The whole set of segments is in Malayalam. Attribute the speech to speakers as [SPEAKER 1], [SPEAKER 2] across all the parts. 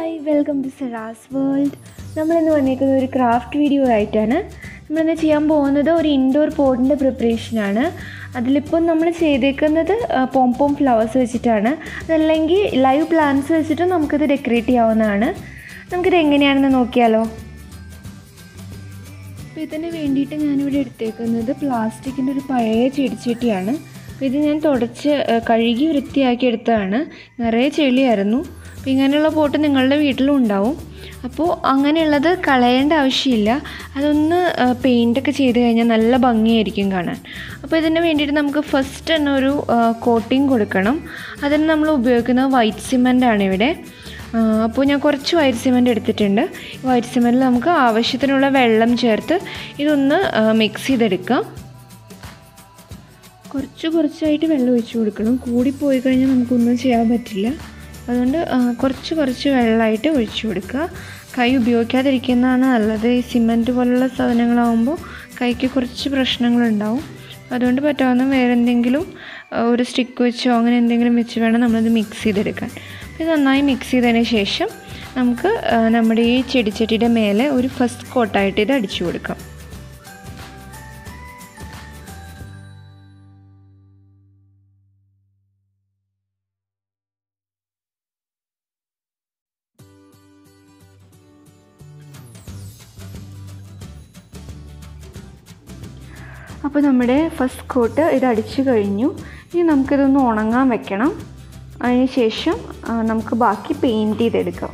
[SPEAKER 1] Hi welcome to Sera's world. നമ്മളിന്ന് വന്നിരിക്കുന്നത് ഒരു ക്രാഫ്റ്റ് വീഡിയോ ആയിട്ടാണ്. നമ്മളിന്ന് ചെയ്യാൻ പോകുന്നത് ഒരു ഇൻഡോർ പോട്ടിൻ്റെ പ്രിപ്പറേഷനാണ്. അതിലിപ്പോൾ നമ്മൾ ചെയ്തേക്കുന്നത് പോംപോം ഫ്ലവേഴ്സ് വെച്ചിട്ടാണ്. അതല്ലെങ്കിൽ ലൈവ് പ്ലാന്റ്സ് വെച്ചിട്ട് നമുക്കിത് ഡെക്കറേറ്റ് ചെയ്യാവുന്നതാണ്. നമുക്കിത് എങ്ങനെയാണെന്ന് നോക്കിയാലോ. അപ്പോൾ ഇതിന് വേണ്ടിയിട്ട് ഞാനിവിടെ എടുത്തേക്കുന്നത് പ്ലാസ്റ്റിക്കിൻ്റെ ഒരു പഴയ ചെടിച്ചട്ടിയാണ്. അപ്പോൾ ഇത് ഞാൻ തുടച്ച് കഴുകി വൃത്തിയാക്കി എടുത്തതാണ്. നിറയെ ചെളിയായിരുന്നു. അപ്പോൾ ഇങ്ങനെയുള്ള പോട്ട് നിങ്ങളുടെ വീട്ടിലും ഉണ്ടാവും. അപ്പോൾ അങ്ങനെയുള്ളത് കളയേണ്ട ആവശ്യമില്ല. അതൊന്ന് പെയിൻ്റൊക്കെ ചെയ്ത് കഴിഞ്ഞാൽ നല്ല ഭംഗിയായിരിക്കും കാണാൻ. അപ്പോൾ ഇതിന് വേണ്ടിയിട്ട് നമുക്ക് ഫസ്റ്റ് തന്നെ ഒരു കോട്ടിങ് കൊടുക്കണം. അതിന് നമ്മൾ ഉപയോഗിക്കുന്നത് വൈറ്റ് സിമൻ്റ് ആണ് ഇവിടെ. അപ്പോൾ ഞാൻ കുറച്ച് വൈറ്റ് സിമൻ്റ് എടുത്തിട്ടുണ്ട്. ഈ വൈറ്റ് സിമൻറ്റിൽ നമുക്ക് ആവശ്യത്തിനുള്ള വെള്ളം ചേർത്ത് ഇതൊന്ന് മിക്സ് ചെയ്തെടുക്കാം. കുറച്ചായിട്ട് വെള്ളം ഒഴിച്ച് കൊടുക്കണം. കൂടിപ്പോയി കഴിഞ്ഞാൽ നമുക്കൊന്നും ചെയ്യാൻ പറ്റില്ല. അതുകൊണ്ട് കുറച്ച് വെള്ളമായിട്ട് ഒഴിച്ചു കൊടുക്കുക. കൈ ഉപയോഗിക്കാതിരിക്കുന്നതാണ് നല്ലത്. ഈ സിമൻറ്റ് പോലുള്ള സാധനങ്ങളാകുമ്പോൾ കൈക്ക് കുറച്ച് പ്രശ്നങ്ങളുണ്ടാവും. അതുകൊണ്ട് പറ്റാവുന്ന വേറെ എന്തെങ്കിലും ഒരു സ്റ്റിക്ക് വെച്ചോ അങ്ങനെ എന്തെങ്കിലും വെച്ച് വേണം നമ്മളത് മിക്സ് ചെയ്തെടുക്കാൻ. ഇത് നന്നായി മിക്സ് ചെയ്തതിന് ശേഷം നമുക്ക് നമ്മുടെ ഈ ചെടിച്ചട്ടിയുടെ മേലെ ഒരു ഫസ്റ്റ് കോട്ടായിട്ട് ഇത് അടിച്ചു കൊടുക്കാം. അപ്പോൾ നമ്മുടെ ഫസ്റ്റ് കോട്ട് ഇത് അടിച്ചു കഴിഞ്ഞു. ഇനി നമുക്കിതൊന്ന് ഉണങ്ങാൻ വെക്കണം. അതിന് ശേഷം നമുക്ക് ബാക്കി പെയിൻറ്റ് ചെയ്തെടുക്കാം.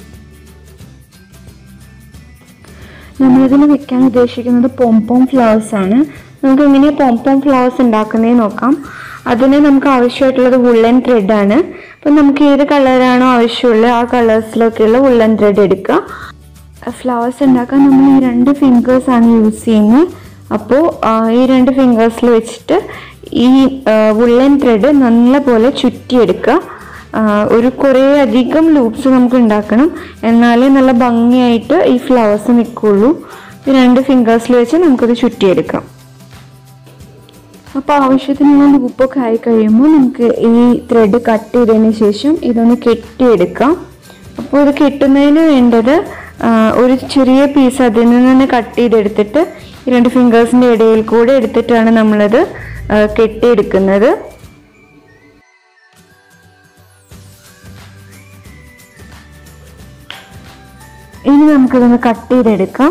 [SPEAKER 1] നമ്മളിതിന് വെക്കാൻ ഉദ്ദേശിക്കുന്നത് പോംപോം ഫ്ലവേഴ്സാണ്. നമുക്ക് എങ്ങനെയാണ് പോംപോം ഫ്ലവേഴ്സ് ഉണ്ടാക്കുന്നതെന്ന് നോക്കാം. അതിന് നമുക്ക് ആവശ്യമായിട്ടുള്ളത് വുള്ളൻ ത്രെഡാണ്. അപ്പോൾ നമുക്ക് ഏത് കളറാണോ ആവശ്യമുള്ളത് ആ കളേഴ്സിലൊക്കെയുള്ള വുള്ളൻ ത്രെഡ് എടുക്കുക. ഫ്ലവേഴ്സ് ഉണ്ടാക്കാൻ നമ്മൾ ഈ 2 ഫിംഗേഴ്സാണ് യൂസ് ചെയ്യുന്നത്. അപ്പോൾ ഈ 2 ഫിംഗേഴ്സിൽ വെച്ചിട്ട് ഈ വുള്ളൻ ത്രെഡ് നല്ലപോലെ ചുറ്റിയെടുക്കുക. കുറേ അധികം ലൂപ്സ് നമുക്ക് ഉണ്ടാക്കണം. എന്നാലേ നല്ല ഭംഗിയായിട്ട് ഈ ഫ്ലവേഴ്സ് നിൽക്കുള്ളൂ. ഈ 2 ഫിംഗേഴ്സിൽ വെച്ച് നമുക്കത് ചുറ്റിയെടുക്കാം. അപ്പോൾ ആവശ്യത്തിനുള്ള ലൂപ്പൊക്കെ ആയി കഴിയുമ്പോൾ നമുക്ക് ഈ ത്രെഡ് കട്ട് ചെയ്തതിന് ശേഷം ഇതൊന്ന് കെട്ടിയെടുക്കാം. അപ്പോൾ ഇത് കെട്ടുന്നതിന് വേണ്ടത് ഒരു ചെറിയ പീസ് അതിൽ നിന്ന് തന്നെ കട്ട് ചെയ്തെടുത്തിട്ട് ഈ 2 ഫിംഗേഴ്സിൻ്റെ ഇടയിൽ കൂടെ എടുത്തിട്ടാണ് നമ്മളത് കെട്ടിയെടുക്കുന്നത്. ഇനി നമുക്കിതൊന്ന് കട്ട് ചെയ്തെടുക്കാം.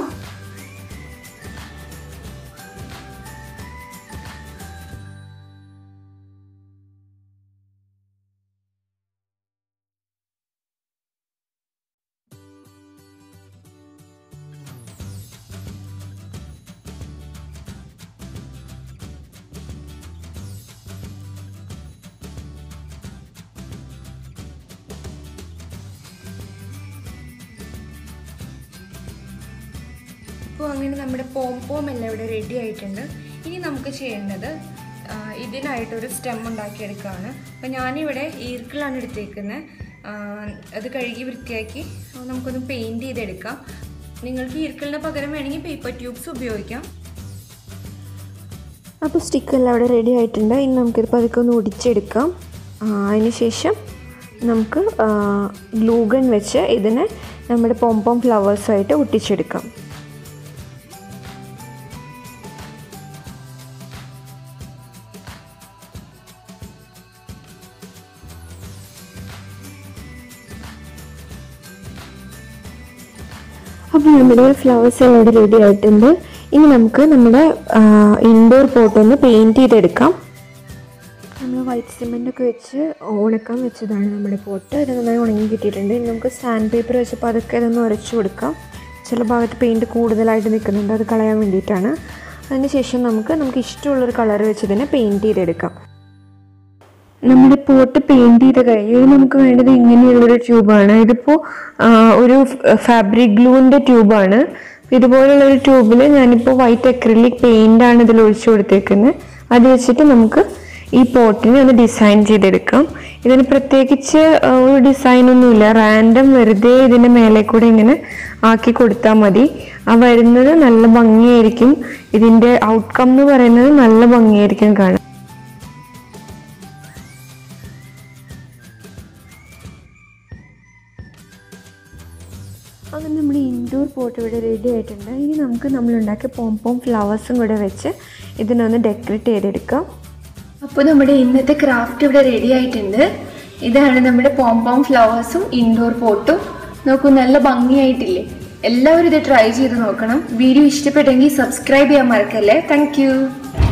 [SPEAKER 1] അപ്പോൾ അങ്ങനെ നമ്മുടെ പോംപോം എല്ലാം ഇവിടെ റെഡി ആയിട്ടുണ്ട്. ഇനി നമുക്ക് ചെയ്യേണ്ടത് ഇതിനായിട്ടൊരു സ്റ്റെം ഉണ്ടാക്കിയെടുക്കുകയാണ്. അപ്പോൾ ഞാനിവിടെ ഈർക്കിളാണ് എടുത്തേക്കുന്നത്. അത് കഴുകി വൃത്തിയാക്കി നമുക്കൊന്ന് പെയിൻറ്റ് ചെയ്തെടുക്കാം. നിങ്ങൾക്ക് ഈർക്കിളിന് പകരം വേണമെങ്കിൽ പേപ്പർ ട്യൂബ്സ് ഉപയോഗിക്കാം. അപ്പോൾ സ്റ്റിക്കെല്ലാം അവിടെ റെഡി ആയിട്ടുണ്ട്. ഇനി നമുക്കിത് പതുക്കെ ഒന്ന് ഒടിച്ചെടുക്കാം. അതിന് ശേഷം നമുക്ക് ഗ്ലൂ ഗൺ വെച്ച് ഇതിനെ നമ്മുടെ പോംപോം ഫ്ലവേഴ്സായിട്ട് ഒട്ടിച്ചെടുക്കാം. അപ്പോൾ നമ്മുടെ ഫ്ലവേഴ്സ് എല്ലാം ഇവിടെ റെഡി ആയിട്ടുണ്ട്. ഇനി നമുക്ക് നമ്മുടെ ഇൻഡോർ പോട്ടൊന്ന് പെയിൻറ്റ് ചെയ്തെടുക്കാം. നമ്മൾ വൈറ്റ് സിമെൻ്റൊക്കെ വെച്ച് ഉണക്കാൻ വെച്ചതാണ് നമ്മുടെ പോട്ട്. ഇത് നന്നായി ഉണങ്ങി കിട്ടിയിട്ടുണ്ട്. ഇനി നമുക്ക് സാൻഡ് പേപ്പർ വെച്ചപ്പോൾ അതൊക്കെ ഇതൊന്ന് ഉരച്ചു കൊടുക്കാം. ചില ഭാഗത്ത് പെയിൻറ്റ് കൂടുതലായിട്ട് നിൽക്കുന്നുണ്ട്, അത് കളയാൻ വേണ്ടിയിട്ടാണ്. അതിന് ശേഷം നമുക്ക് ഇഷ്ടമുള്ളൊരു കളർ വെച്ച് ഇതിനെ പെയിൻറ്റ് ചെയ്തെടുക്കാം. നമ്മുടെ പോട്ട് പെയിൻറ്റ് ചെയ്ത് കഴിഞ്ഞ് നമുക്ക് വേണ്ടത് ഇങ്ങനെയുള്ളൊരു ട്യൂബാണ്. ഇതിപ്പോൾ ഒരു ഫാബ്രിക് ഗ്ലൂവിൻ്റെ ട്യൂബാണ്. ഇതുപോലുള്ളൊരു ട്യൂബിൽ ഞാനിപ്പോൾ വൈറ്റ് അക്രിലിക് പെയിൻ്റാണ് ഇതിൽ ഒഴിച്ചു കൊടുത്തേക്കുന്നത്. അത് വെച്ചിട്ട് നമുക്ക് ഈ പോട്ടിനെ ഒന്ന് ഡിസൈൻ ചെയ്തെടുക്കാം. ഇതിന് പ്രത്യേകിച്ച് ഒരു ഡിസൈനൊന്നുമില്ല. റാൻഡം വെറുതെ ഇതിൻ്റെ മേലെ കൂടെ ഇങ്ങനെ ആക്കി കൊടുത്താൽ മതി. ആ വരുന്നത് നല്ല ഭംഗിയായിരിക്കും. ഇതിൻ്റെ ഔട്ട്കം എന്ന് പറയുന്നത് നല്ല ഭംഗിയായിരിക്കും കാണാൻ. അങ്ങനെ നമ്മുടെ ഇൻഡോർ പോട്ട് ഇവിടെ റെഡി ആയിട്ടുണ്ട്. ഇനി നമുക്ക് നമ്മളുണ്ടാക്കിയ പോം ഫ്ലവേഴ്സും കൂടെ വെച്ച് ഇതിനൊന്ന് ഡെക്കറേറ്റ് ചെയ്തെടുക്കാം. അപ്പോൾ നമ്മുടെ ഇന്നത്തെ ക്രാഫ്റ്റ് ഇവിടെ റെഡി ആയിട്ടുണ്ട്. ഇതാണ് നമ്മുടെ പോം ഫ്ലവേഴ്സും ഇൻഡോർ പോട്ടും. നോക്കൂ, നല്ല ഭംഗിയായിട്ടില്ലേ? എല്ലാവരും ഇത് ട്രൈ ചെയ്ത് നോക്കണം. വീഡിയോ ഇഷ്ടപ്പെട്ടെങ്കിൽ സബ്സ്ക്രൈബ് ചെയ്യാൻ മറക്കല്ലേ. താങ്ക്